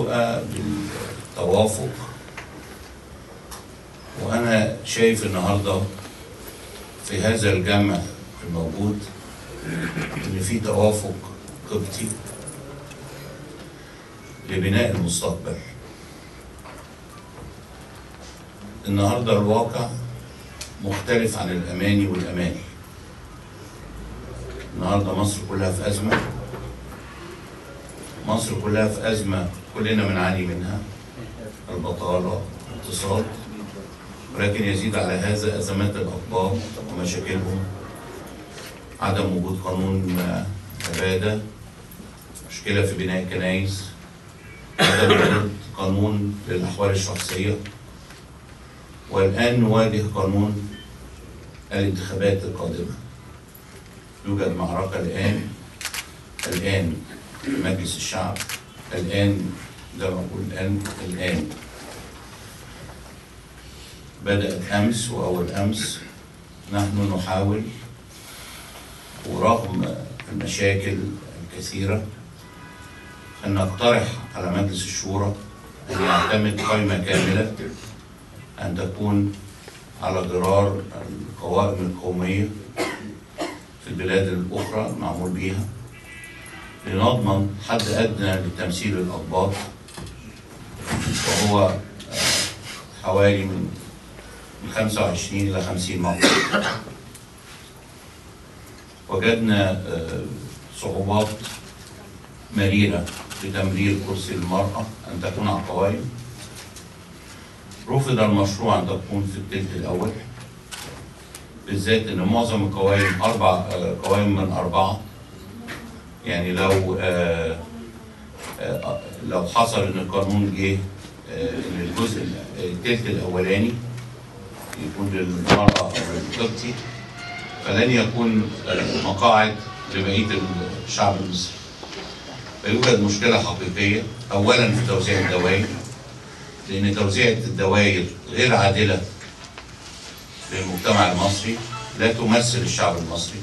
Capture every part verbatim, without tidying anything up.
تبقى بالتوافق. وأنا شايف النهارده في هذا الجمع الموجود إن في توافق قبطي لبناء المستقبل. النهارده الواقع مختلف عن الأماني والأماني. النهارده مصر كلها في أزمة، مصر كلها في أزمة كلنا بنعاني منها، البطالة، الاقتصاد، ولكن يزيد على هذا أزمات الأطباء ومشاكلهم، عدم وجود قانون عبادة، مشكلة في بناء كنايس، عدم وجود قانون للأحوال الشخصية، والآن نواجه قانون الانتخابات القادمة. يوجد معركة الآن الآن في مجلس الشعب، الآن زي ما بقول الآن الآن بدأت أمس وأول أمس. نحن نحاول ورغم المشاكل الكثيرة أن نقترح على مجلس الشورى أن يعتمد قائمة كاملة، أن تكون على غرار القوائم القومية في البلاد الأخرى معمول بيها، لنضمن حد أدنى لتمثيل الأقباط، وهو حوالي من خمسة وعشرين إلى خمسين مقعد. وجدنا صعوبات مريرة في تمرير كرسي المرأة أن تكون على القوائم. رفض المشروع أن تكون في الثلث الأول، بالذات إن معظم القوائم أربع قوائم من أربعة. يعني لو آآ آآ لو حصل إن القانون جه إن الجزء الثلث الأولاني يكون للمرأة أو للقبطي، فلن يكون مقاعد لبقية الشعب المصري. فيوجد مشكلة حقيقية أولاً في توزيع الدوائر، لأن توزيع الدوائر غير عادلة للمجتمع المصري، لا تمثل الشعب المصري،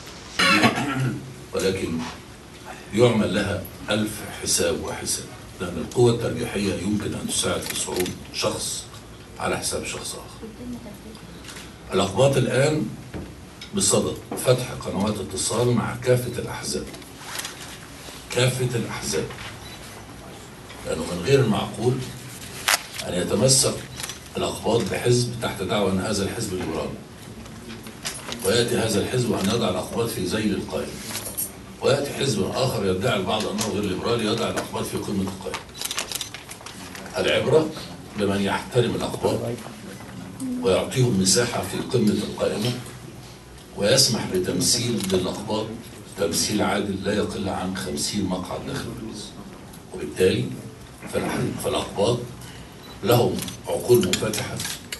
ولكن يعمل لها ألف حساب وحساب، لأن القوة الترجيحية يمكن أن تساعد في صعود شخص على حساب شخص آخر. الأقباط الآن بصدد فتح قنوات اتصال مع كافة الأحزاب، كافة الأحزاب، لأنه من غير المعقول أن يتمسك الأقباط بحزب تحت دعوى أن هذا الحزب ليبرالي، ويأتي هذا الحزب أن يضع الأقباط في ذيل القائمة، ويأتي حزب آخر يدعي البعض أنه غير ليبرالي يضع الأقباط في قمة القائمة. العبرة بمن يحترم الأقباط ويعطيهم مساحة في قمة القائمة، ويسمح بتمثيل للأقباط تمثيل عادل لا يقل عن خمسين مقعد داخل المجلس. وبالتالي فالأقباط لهم عقول منفتحة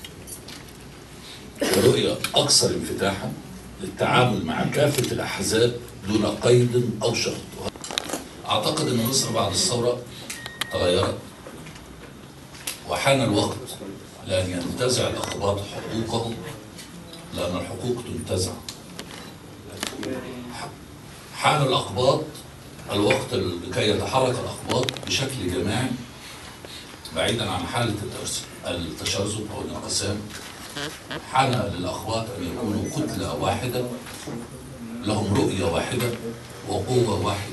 ورؤية أكثر انفتاحا للتعامل مع كافة الأحزاب دون قيد أو شرط. أعتقد أن مصر بعد الثورة تغيرت، وحان الوقت لأن ينتزع الأقباط حقوقهم، لأن الحقوق تنتزع. حان الأقباط الوقت لكي يتحرك الأقباط بشكل جماعي بعيدا عن حالة التشرذم أو الانقسام. حان للأقباط أن يكونوا كتلة واحدة، لهم رؤية واحدة وقوة واحدة.